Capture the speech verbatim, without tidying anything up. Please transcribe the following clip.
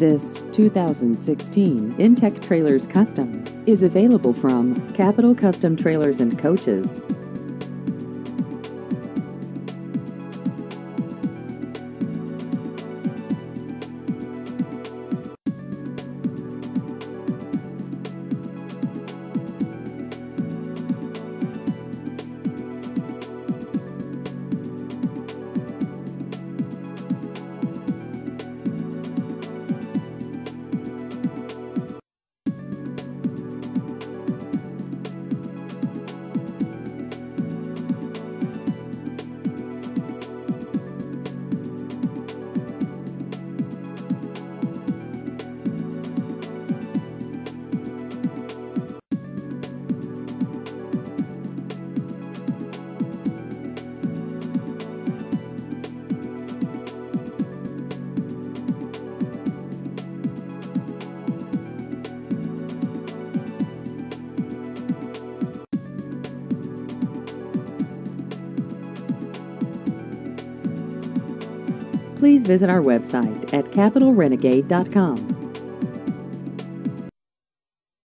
This two thousand sixteen Intech Trailers Custom is available from Capital Custom Trailers and Coaches. Please visit our website at capital renegade dot com.